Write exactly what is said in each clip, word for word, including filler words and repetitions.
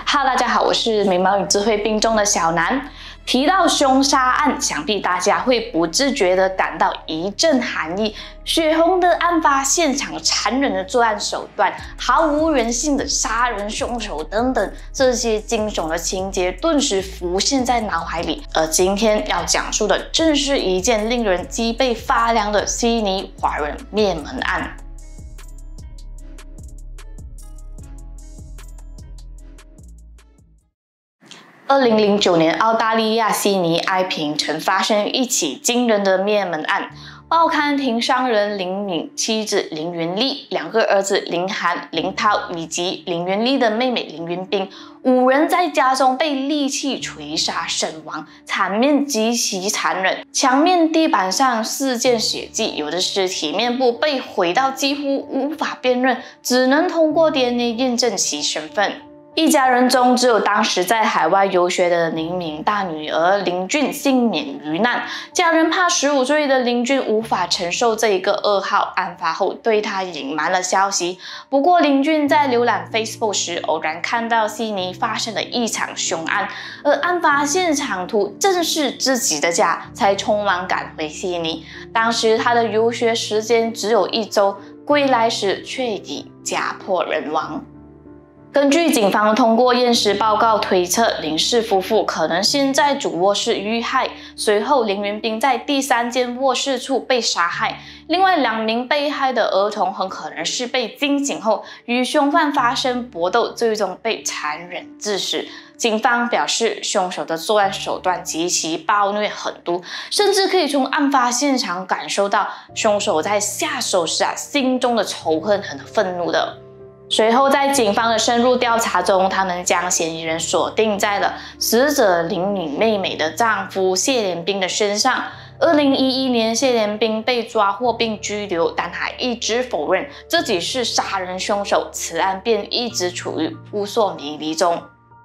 哈喽，大家好，我是美貌与智慧并重的小南。提到凶杀案，想必大家会不自觉地感到一阵寒意。血红的案发现场、残忍的作案手段、毫无人性的杀人凶手等等，这些惊悚的情节顿时浮现在脑海里。而今天要讲述的，正是一件令人脊背发凉的悉尼华人灭门案。二零零九年，澳大利亚悉尼爱平曾发生一起惊人的灭门案。报刊亭商人林敏、妻子林云丽、两个儿子林涵、林涛以及林云丽的妹妹林云冰，五人在家中被利器锤杀身亡，场面极其残忍。墙面、地板上四溅血迹，有的尸体面部被毁到几乎无法辨认，只能通过 D N A 验证其身份。一家人中，只有当时在海外游学的林敏大女儿林俊幸免于难。家人怕十五岁的林俊无法承受这一个噩耗，案发后对他隐瞒了消息。不过，林俊在浏览 Facebook 时，偶然看到悉尼发生了一场凶案，而案发现场图正是自己的家，才匆忙赶回悉尼。当时他的游学时间只有一周，归来时却已家破人亡。根据警方通过验尸报告推测，林氏夫妇可能先在主卧室遇害，随后林云冰在第三间卧室处被杀害。另外两名被害的儿童很可能是被惊醒后与凶犯发生搏斗，最终被残忍致死。警方表示，凶手的作案手段极其暴虐狠毒，甚至可以从案发现场感受到凶手在下手时啊心中的仇恨和愤怒的。随后，在警方的深入调查中，他们将嫌疑人锁定在了死者林敏妹妹的丈夫谢连兵的身上。二零一一年，谢连兵被抓获并拘留，但他一直否认自己是杀人凶手，此案便一直处于扑朔迷离中。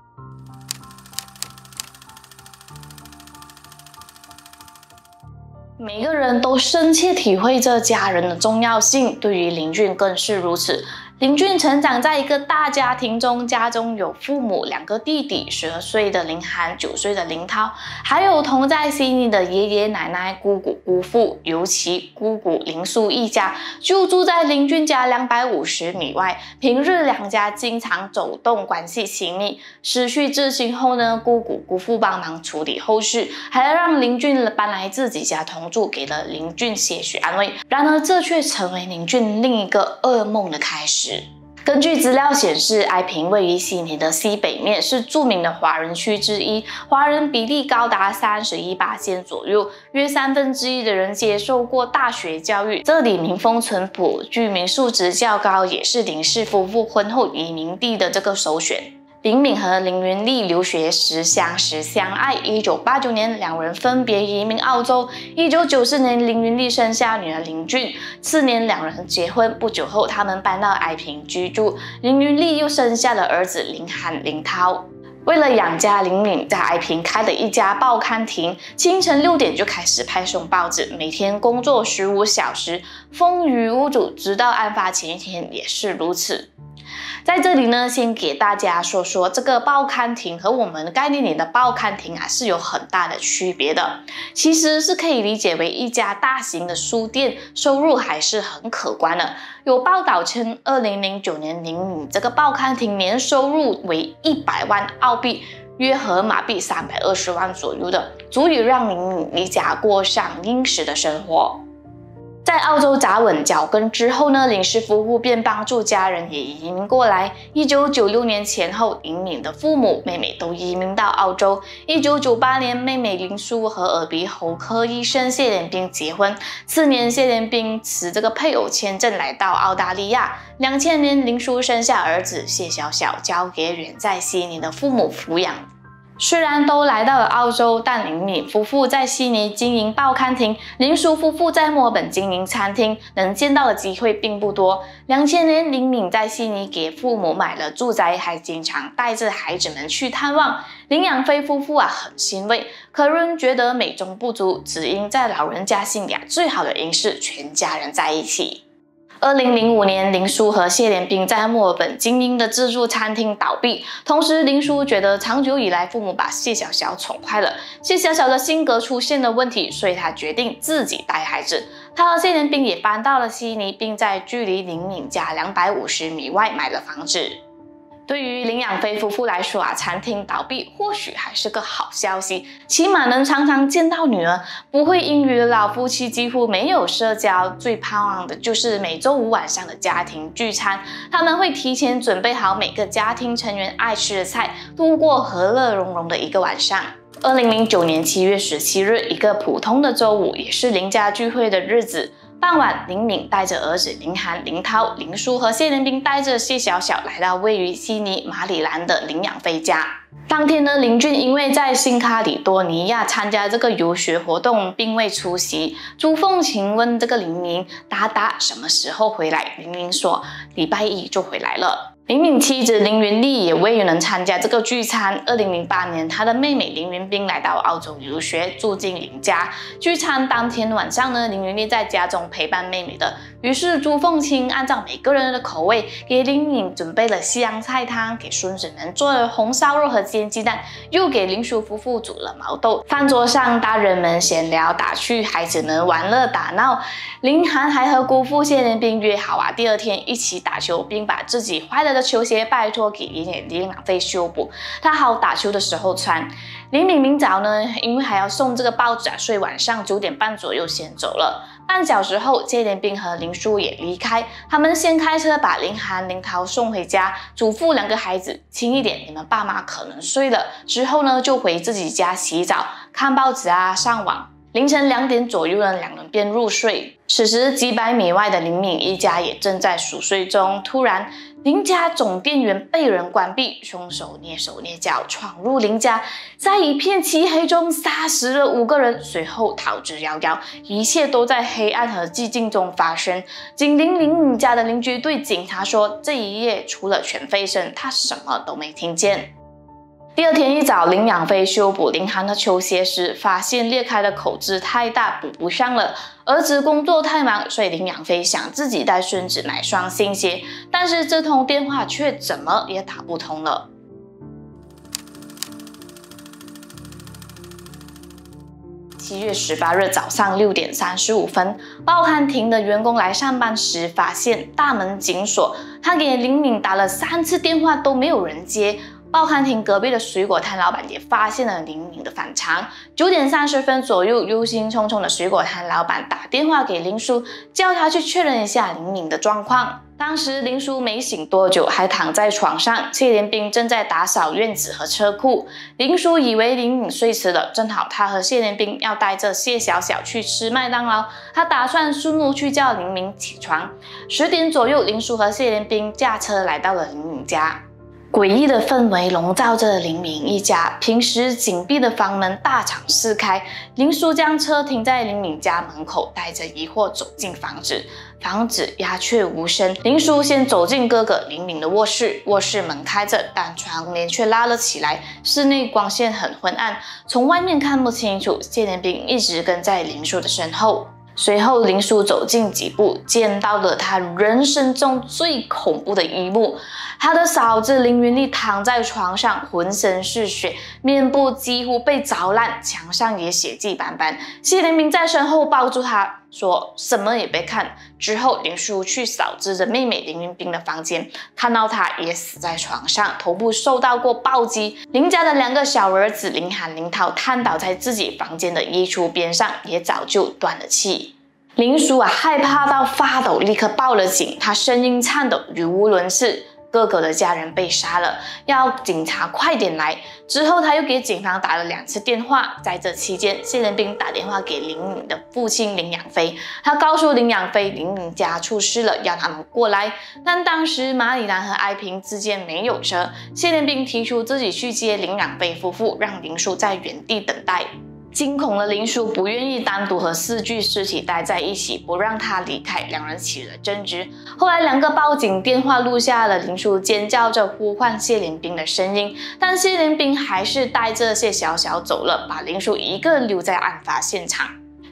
每个人都深切体会着家人的重要性，对于林俊更是如此。林俊成长在一个大家庭中，家中有父母、两个弟弟，十二岁的林涵、九岁的林涛，还有同在悉尼的爷爷奶奶、姑姑、姑父，尤其姑姑林淑一家就住在林俊家两百五十米外。平日两家经常走动，关系亲密。失去至亲后呢，姑姑、姑父帮忙处理后事，还让林俊搬来自己家同住，给了林俊些许安慰。然而，这却成为林俊另一个噩梦的开始。根据资料显示，爱平位于悉尼的西北面，是著名的华人区之一，华人比例高达 百分之三十一 左右，约三分之一的人接受过大学教育。这里民风淳朴，居民素质较高，也是林氏夫妇婚后移民地的这个首选。林敏和林云丽留学时相识相爱，一九八九年两人分别移民澳洲。一九九四年，林云丽生下女儿林俊，次年两人结婚。不久后，他们搬到爱平居住。林云丽又生下了儿子林涵、林涛。为了养家，林敏在爱平开了一家报刊亭，清晨六点就开始派送报纸，每天工作十五小时，风雨无阻，直到案发前一天也是如此。在这里呢，先给大家说说这个报刊亭和我们概念里的报刊亭啊是有很大的区别的。其实是可以理解为一家大型的书店，收入还是很可观的。有报道称，二零零九年林敏这个报刊亭年收入为一百万澳币，约合马币三百二十万左右的，足以让林敏一家过上殷实的生活。在澳洲扎稳脚跟之后呢，林氏夫妇便帮助家人也移民过来。一九九六年前后，林敏的父母、妹妹都移民到澳洲。一九九八年，妹妹林淑和耳鼻喉科医生谢连兵结婚。次年，谢连兵持这个配偶签证来到澳大利亚。两千年，林淑生下儿子谢小小，交给远在悉尼的父母抚养。虽然都来到了澳洲，但林敏夫妇在悉尼经营报刊亭，林淑夫妇在墨尔本经营餐厅，能见到的机会并不多。两千年，林敏在悉尼给父母买了住宅，还经常带着孩子们去探望。林养飞夫妇啊很欣慰，可仍觉得美中不足，只因在老人家心里啊，最好的应是全家人在一起。 二零零五年，林书和谢连兵在墨尔本经营的自助餐厅倒闭。同时，林书觉得长久以来父母把谢小小宠坏了，谢小小的性格出现了问题，所以他决定自己带孩子。他和谢连兵也搬到了悉尼，并在距离林敏家两百五十米外买了房子。对于林养飞夫妇来说啊，餐厅倒闭或许还是个好消息，起码能常常见到女儿，不会因为老夫妻几乎没有社交。最盼望的就是每周五晚上的家庭聚餐，他们会提前准备好每个家庭成员爱吃的菜，度过和乐融融的一个晚上。二零零九年七月十七日，一个普通的周五，也是林家聚会的日子。傍晚，林敏带着儿子林涵、林涛、林书和谢连兵带着谢小小来到位于悉尼马里兰的林养飞家。当天呢，林俊因为在新卡里多尼亚参加这个游学活动，并未出席。朱凤琴问这个林明达达什么时候回来，林明说礼拜一就回来了。林敏妻子林云丽也未能参加这个聚餐。二零零八年，她的妹妹林云冰来到澳洲留学，住进林家。聚餐当天晚上呢，林云丽在家中陪伴妹妹的。于是朱凤清按照每个人的口味，给林敏准备了西洋菜汤，给孙子们做了红烧肉和煎鸡蛋，又给林叔夫妇煮了毛豆。饭桌上，大人们闲聊打趣，孩子们玩乐打闹。林涵还和姑父谢连兵约好啊，第二天一起打球，并把自己坏了的球鞋拜托给林林养飞修补，他好打球的时候穿。林敏明早呢，因为还要送这个报纸啊，所以晚上九点半左右先走了。半小时后，谢连兵和林书也离开，他们先开车把林涵、林涛送回家，嘱咐两个孩子轻一点，你们爸妈可能睡了。之后呢，就回自己家洗澡、看报纸啊、上网。凌晨两点左右呢，两人便入睡。此时，几百米外的林敏一家也正在熟睡中。突然，林家总电源被人关闭，凶手蹑手蹑脚闯入林家，在一片漆黑中杀死了五个人，随后逃之夭夭。一切都在黑暗和寂静中发生。紧邻林敏家的邻居对警察说，这一夜除了犬吠声，他什么都没听见。第二天一早，林养飞修补林涵的球鞋时，发现裂开的口子太大，补不上了。儿子工作太忙，所以林养飞想自己带孙子买双新鞋，但是这通电话却怎么也打不通了。七月十八日早上六点三十五分，报刊亭的员工来上班时，发现大门紧锁，他给林敏打了三次电话都没有人接。报刊亭隔壁的水果摊老板也发现了林敏的反常。九点三十分左右，忧心忡忡的水果摊老板打电话给林叔，叫他去确认一下林敏的状况。当时林叔没醒多久，还躺在床上，谢连兵正在打扫院子和车库。林叔以为林敏睡迟了，正好他和谢连兵要带着谢小小去吃麦当劳，他打算顺路去叫林敏起床。十点左右，林叔和谢连兵驾车来到了林敏家。诡异的氛围笼罩着林敏一家，平时紧闭的房门大敞四开。林叔将车停在林敏家门口，带着疑惑走进房子。房子鸦雀无声。林叔先走进哥哥林敏的卧室，卧室门开着，但窗帘却拉了起来，室内光线很昏暗，从外面看不清楚。谢连兵一直跟在林叔的身后。随后，林叔走近几步，见到了他人生中最恐怖的一幕。他的嫂子林云丽躺在床上，浑身是血，面部几乎被凿烂，墙上也血迹斑斑。谢连兵在身后抱住他，说什么也别看。之后，林叔去嫂子的妹妹林云冰的房间，看到她也死在床上，头部受到过暴击。林家的两个小儿子林涵、林涛瘫倒在自己房间的衣橱边上，也早就断了气。林叔啊，害怕到发抖，立刻报了警。他声音颤抖，语无伦次。哥哥的家人被杀了，要警察快点来。之后，他又给警方打了两次电话。在这期间，谢连兵打电话给林敏的父亲林养飞，他告诉林养飞林敏家出事了，要他们过来。但当时马里兰和哀平之间没有车，谢连兵提出自己去接林养飞夫妇，让林叔在原地等待。惊恐的林叔不愿意单独和四具尸体待在一起，不让他离开，两人起了争执。后来，两个报警电话录下了林叔尖叫着呼唤谢连兵的声音，但谢连兵还是带着谢小小走了，把林叔一个人留在案发现场。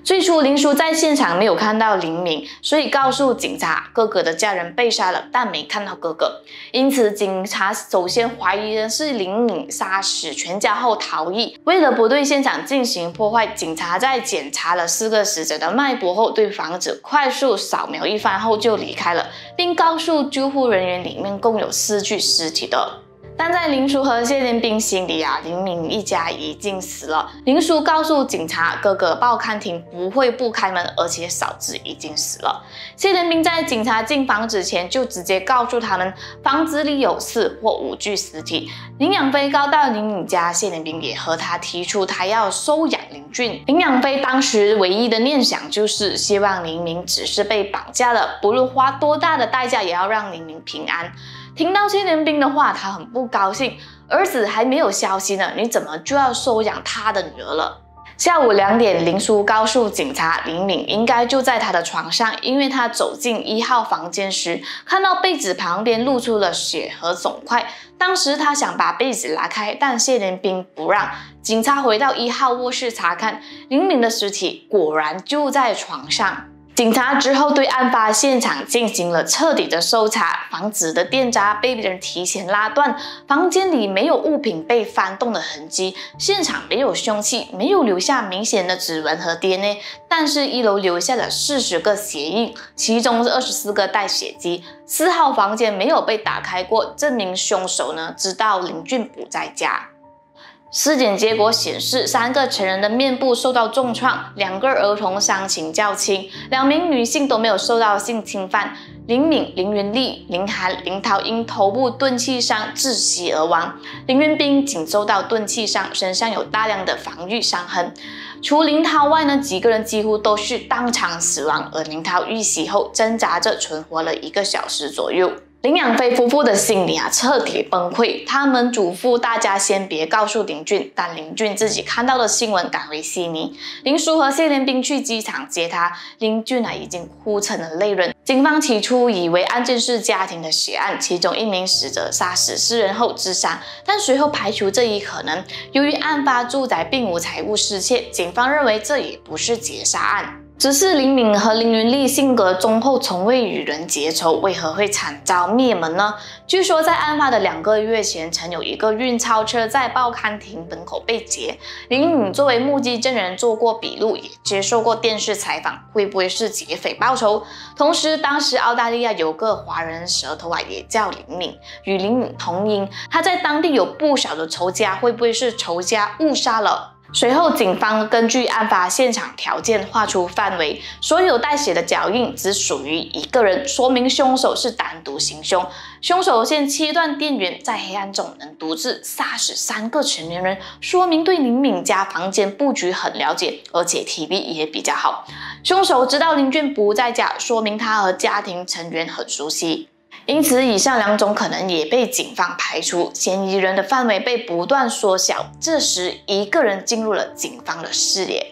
最初林叔在现场没有看到林敏，所以告诉警察哥哥的家人被杀了，但没看到哥哥。因此警察首先怀疑的是林敏杀死全家后逃逸。为了不对现场进行破坏，警察在检查了四个死者的脉搏后，对房子快速扫描一番后就离开了，并告诉救护人员里面共有四具尸体的。但在林叔和谢连兵心里啊，林敏一家已经死了。林叔告诉警察，哥哥报刊亭不会不开门，而且嫂子已经死了。谢连兵在警察进房子前就直接告诉他们，房子里有四或五具尸体。林养飞告到林敏家，谢连兵也和他提出他要收养林俊。林养飞当时唯一的念想就是希望林敏只是被绑架了，不论花多大的代价，也要让林敏平安。听到谢连兵的话，他很不高兴。儿子还没有消息呢，你怎么就要收养他的女儿了？下午两点，林叔告诉警察，林敏应该就在他的床上，因为他走进一号房间时，看到被子旁边露出了血和肿块。当时他想把被子拉开，但谢连兵不让。警察回到一号卧室查看，林敏的尸体果然就在床上。警察之后对案发现场进行了彻底的搜查，房子的电闸被人提前拉断，房间里没有物品被翻动的痕迹，现场没有凶器，没有留下明显的指纹和 D N A， 但是一楼留下了四十个鞋印，其中二十四个带血迹。四号房间没有被打开过，证明凶手呢知道林俊不在家。尸检结果显示，三个成人的面部受到重创，两个儿童伤情较轻，两名女性都没有受到性侵犯。林敏、林云丽、林涵、林涛因头部钝器伤窒息而亡，林云斌仅受到钝器伤，身上有大量的防御伤痕。除林涛外呢，几个人几乎都是当场死亡，而林涛遇袭后挣扎着存活了一个小时左右。林养飞夫妇的心里啊彻底崩溃，他们嘱咐大家先别告诉林俊，但林俊自己看到的新闻赶回悉尼。林叔和谢连兵去机场接他，林俊啊已经哭成了泪人。警方起初以为案件是家庭的血案，其中一名死者杀死四人后自杀，但随后排除这一可能。由于案发住宅并无财物失窃，警方认为这也不是劫杀案。只是林敏和林云丽性格忠厚，从未与人结仇，为何会惨遭灭门呢？据说在案发的两个月前，曾有一个运钞车在报刊亭门口被劫。林敏作为目击证人做过笔录，也接受过电视采访，会不会是劫匪报仇？同时，当时澳大利亚有个华人舌头啊，也叫林敏，与林敏同音，他在当地有不少的仇家，会不会是仇家误杀了？随后，警方根据案发现场条件划出范围，所有带血的脚印只属于一个人，说明凶手是单独行凶。凶手先切断电源，在黑暗中能独自杀死三个成年人，说明对林敏家房间布局很了解，而且体力也比较好。凶手知道林俊不在家，说明他和家庭成员很熟悉。因此，以上两种可能也被警方排除，嫌疑人的范围被不断缩小。这时，一个人进入了警方的视野。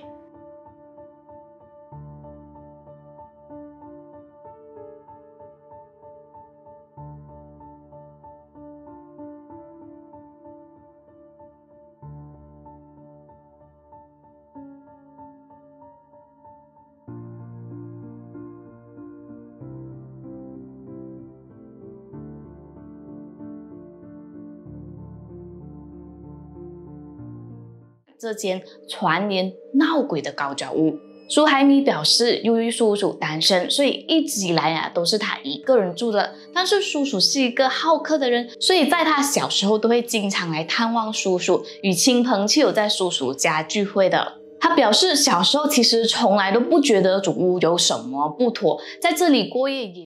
这间传言闹鬼的高脚屋，苏海米表示，由于叔叔单身，所以一直以来啊都是他一个人住的。但是叔叔是一个好客的人，所以在他小时候都会经常来探望叔叔，与亲朋戚友在叔叔家聚会的。他表示，小时候其实从来都不觉得祖屋有什么不妥，在这里过夜也